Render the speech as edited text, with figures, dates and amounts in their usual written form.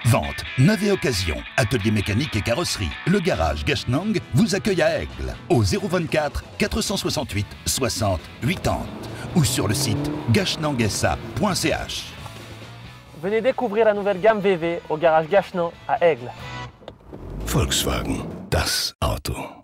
Vente, neuve et occasion, atelier mécanique et carrosserie. Le garage Gashnang vous accueille à Aigle au 024 468 60 80 ou sur le site gashnangsa.ch. Venez découvrir la nouvelle gamme VW au garage Gashnang à Aigle. Volkswagen, das Auto.